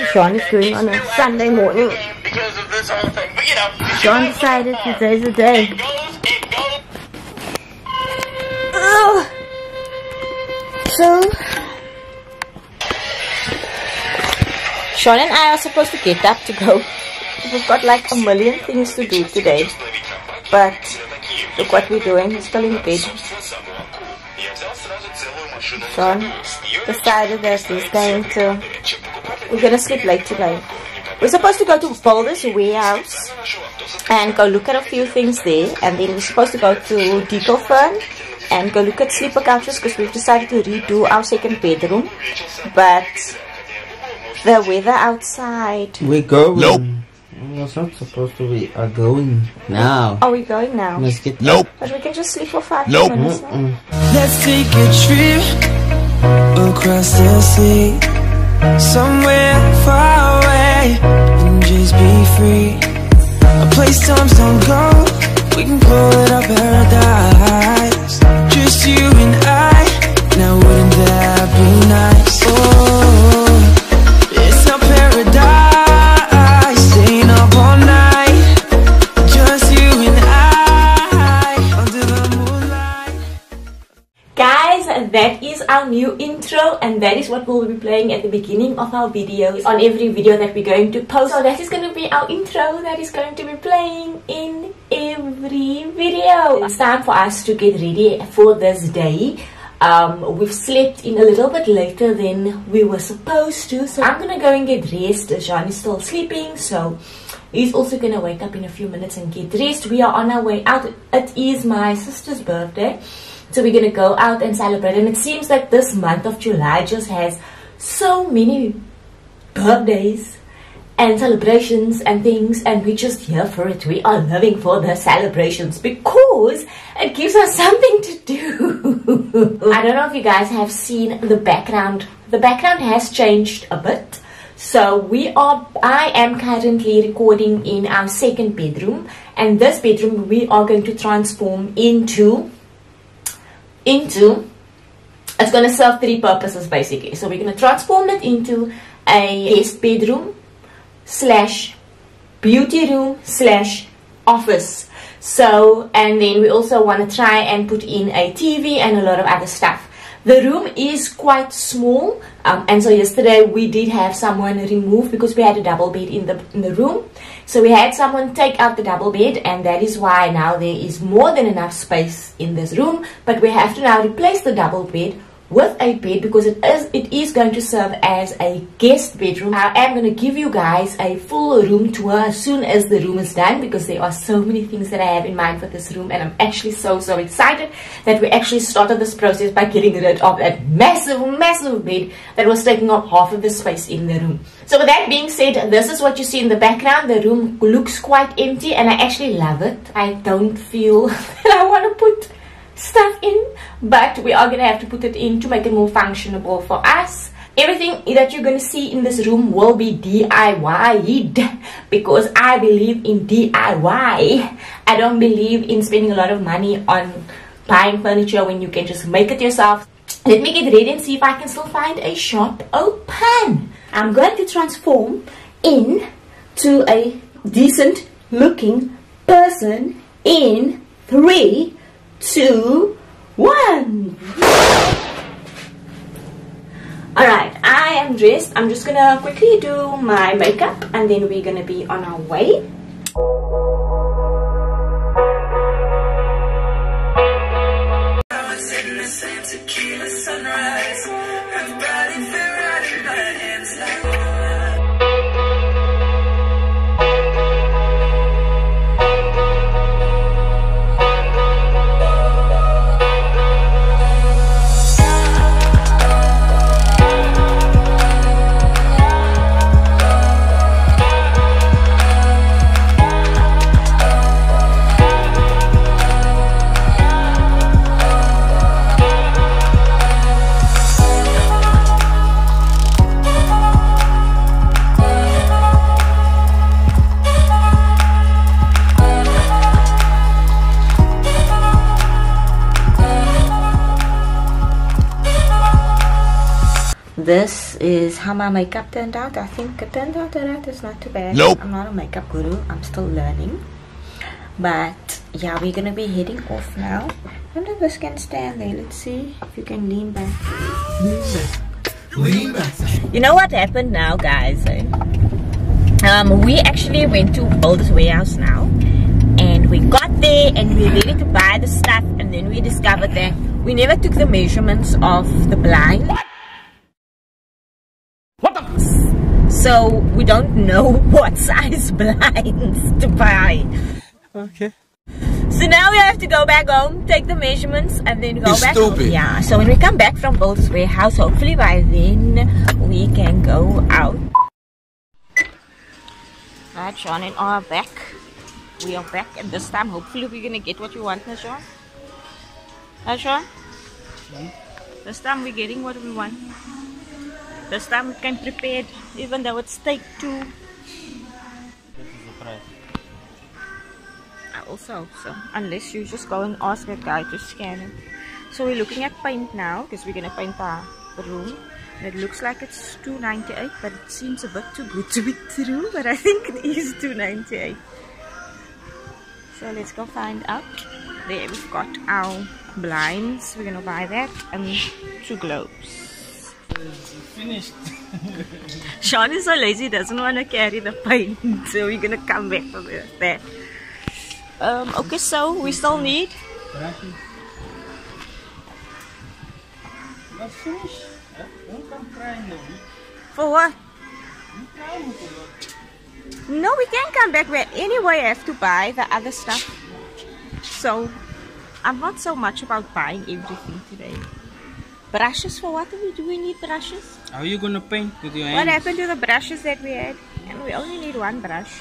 Sean is doing on a Sunday morning. Because of this whole thing, but you know, Sean decided today's the day. it goes. So Sean and I are supposed to get up to go. We've got like a million things to do today. But look what we're doing. He's still in bed. Sean decided that we're gonna sleep late today. We're supposed to go to Boulder's warehouse and go look at a few things there, and then we're supposed to go to Decofern and go look at sleeper couches because we've decided to redo our second bedroom. But the weather outside. We're going. Nope. It's not supposed to be. Are going now. Are we going now? Let's get. Nope. But we can just sleep for 5 Nope. minutes now. Let's take a trip across the sea, somewhere far away, and just be free. A place times don't go, we can call it our paradise. Just you and I, now wouldn't that be nice? Oh, it's our paradise, staying up all night. Just you and I, under the moonlight. Guys, that is our new intro, and that is what we'll be playing at the beginning of our videos on every video that we're going to post. So that is going to be our intro that is going to be playing in every video. It's time for us to get ready for this day. We've slept in a little bit later than we were supposed to, so I'm gonna go and get dressed. Jean is still sleeping, so he's also gonna wake up in a few minutes and get dressed. We are on our way out. It is my sister's birthday, so we're gonna go out and celebrate. And it seems like this month of July just has so many birthdays and celebrations and things, and we're just here for it. We are living for the celebrations because it gives us something to do. I don't know if you guys have seen the background. The background has changed a bit. So I am currently recording in our second bedroom, and this bedroom we are going to transform into it's going to serve 3 purposes basically. So we're going to transform it into a guest bedroom / beauty / office. So, and then we also want to try and put in a TV and a lot of other stuff. The room is quite small, and so yesterday we did have someone remove because we had a double bed in the room. So we had someone take out the double bed, and that is why now there is more than enough space in this room. But we have to now replace the double bed with a bed because it is going to serve as a guest bedroom. I am going to give you guys a full room tour as soon as the room is done, because there are so many things that I have in mind for this room, and I'm actually so excited that we actually started this process by getting rid of that massive bed that was taking up half of the space in the room. So with that being said, this is what you see in the background. The room looks quite empty, and I actually love it. I don't feel that I want to put stuff in, but we are going to have to put it in to make it more functionable for us. Everything that you're going to see in this room will be DIY'd because I believe in DIY. I don't believe in spending a lot of money on buying furniture when you can just make it yourself. Let me get ready and see if I can still find a shop open. I'm going to transform into a decent looking person in 3, 2, 1. Alright, I am dressed. I'm just gonna quickly do my makeup and then we're gonna be on our way. this is how my makeup turned out. I think it turned out alright. It's not too bad. Nope. I'm not a makeup guru. I'm still learning. But yeah, we're gonna be heading off now. I wonder if this can stand there. Let's see if you can lean back. Lean back. You know what happened now, guys? We actually went to Builders Warehouse now, and we got there and we were ready to buy the stuff, and then we discovered that we never took the measurements of the blind. What the? So we don't know what size blinds to buy. Okay. So now we have to go back home, take the measurements, and then go back home. Stupid. Yeah, so when we come back from Builders Warehouse, hopefully by then we can go out. Alright, Sean and I are back. We are back, and this time hopefully we're gonna get what we want now, Sean. Right, Sean? This time we're getting what we want. This time we can prepare, even though it's take two. I also hope so, unless you just go and ask that guy to scan it. So we're looking at paint now, because we're gonna paint our room. It looks like it's $2.98, but it seems a bit too good to be true, but I think it is $2.98. So let's go find out. There we've got our blinds. We're gonna buy that and 2 globes. Finished. Sean is so lazy, he doesn't want to carry the paint, so we're gonna come back for that. Okay, so we still need Not finished. Don't come crying, no. for what? No, we can't come back. We anyway have to buy the other stuff. So I'm not so much about buying everything today. Brushes, for what do we need brushes? How are you gonna paint with your hands? What happened to the brushes that we had? And we only need 1 brush.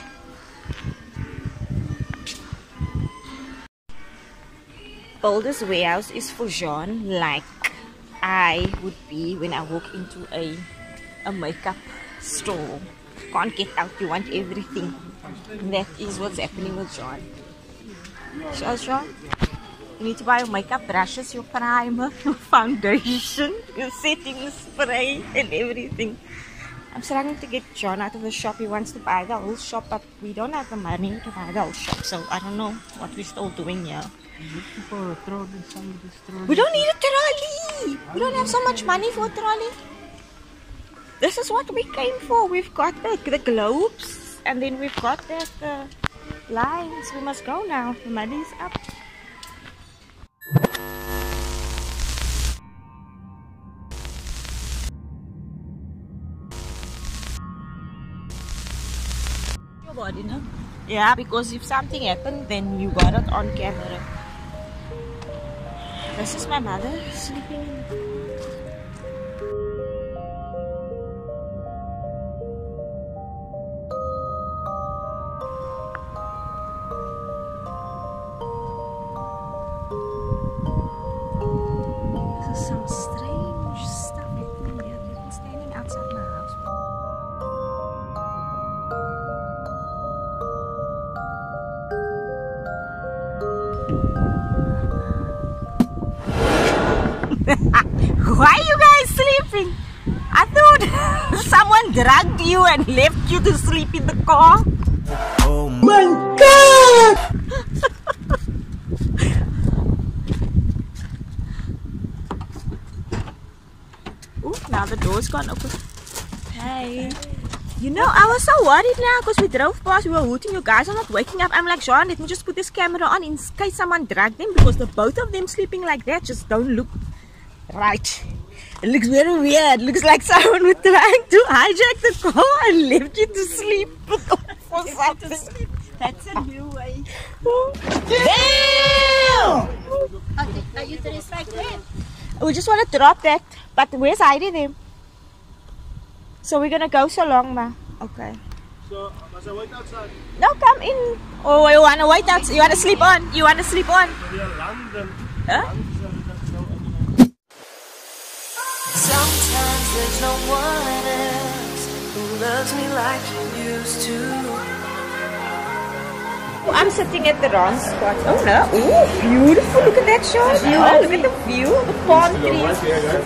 Builders Warehouse is for Jean, like I would be when I walk into a makeup store. Can't get out, you want everything. And that is what's happening with Jean. So Jean, you need to buy your makeup brushes, your primer, your foundation, your setting spray and everything. I'm struggling to get John out of the shop. He wants to buy the whole shop, but we don't have the money to buy the whole shop. So I don't know what we're still doing here. For a trolley, somebody's trolley. We don't need a trolley. We don't have so much money for a trolley. This is what we came for. We've got the globes, and then we've got the lines. We must go now. The money's up. Your body, no? Yeah, because if something happened, then you got it on camera. This is my mother sleeping in the some strange stuff happening here. People standing outside my house. Why are you guys sleeping? I thought someone dragged you and left you to sleep in the car. Oh my God! Oh, now the door's gone open. Hey. You know, I was so worried now because we drove past, we were hooting, you guys are not waking up. I'm like, Sean, let me just put this camera on in case someone dragged them, because the both of them sleeping like that just don't look right. It looks very weird. Looks like someone was trying to hijack the car and left you to sleep for something. That's a new way. Damn! Okay, are you satisfied? We just want to drop that, but where's Heidi then? So we're gonna go so long, ma. Okay. So, must I wait outside? No, come in. Oh, you wanna wait outside? You wanna sleep on? You wanna sleep on? We are London. Huh? Sometimes there's no one else who loves me like you used to. I'm sitting at the wrong spot. Oh no. Ooh, beautiful. Look at that shot. Oh, look at the view. The palm trees.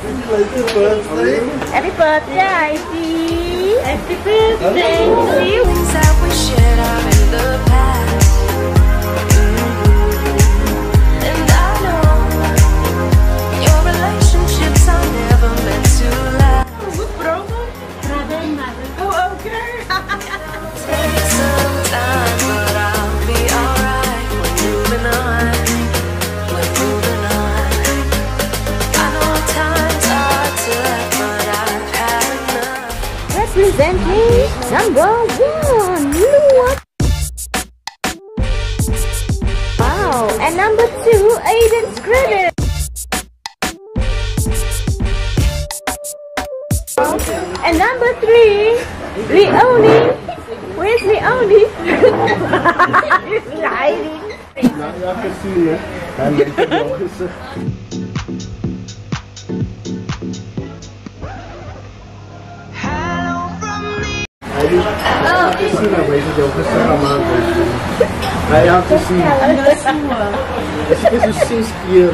Happy birthday, Ivy. Happy birthday to you. Things that we shared are in the past. And I know your relationships are never meant to last. Oh, okay. Take some time, but I'll be alright. We're moving on. We're moving on. I know times are tough, but I've had enough. Representing number 1. What? Wow. And number 2, Aiden's credit. And number 3, Leonie. Where's Leonie? He's lying. Nou ja, gezien hè. En ik heb al gezegd. Hij had gezien, maar weet je ook gezegd allemaal. Hij had gezien. Het is een 6 keer.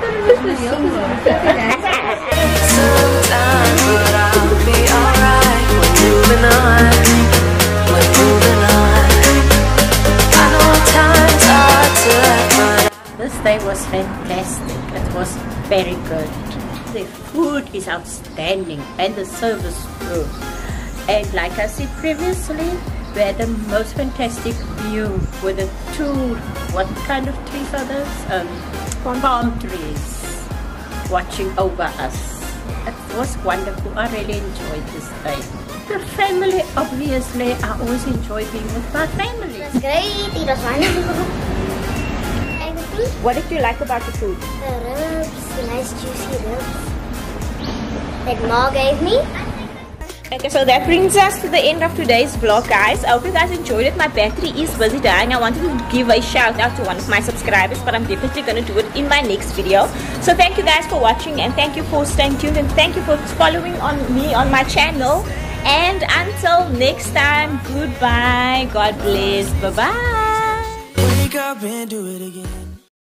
Sometime, but I'll be alright. We're moving on. We're moving on. I know times are tough, but This day was fantastic. It was very good. The food is outstanding and the service too. And like I said previously, we had the most fantastic view with the two, what kind of trees are those? Palm trees watching over us. It was wonderful. I really enjoyed this day. The family, obviously, I always enjoy being with my family. That's great. It was wonderful. And the food? What did you like about the food? The ribs, the nice juicy ribs that Ma gave me. Okay, so that brings us to the end of today's vlog, guys. I hope you guys enjoyed it. My battery is busy dying. I wanted to give a shout out to one of my subscribers, but I'm definitely going to do it in my next video. So thank you guys for watching, and thank you for staying tuned, and thank you for following me on my channel. And until next time, goodbye. God bless. Bye-bye. Wake up and do it again.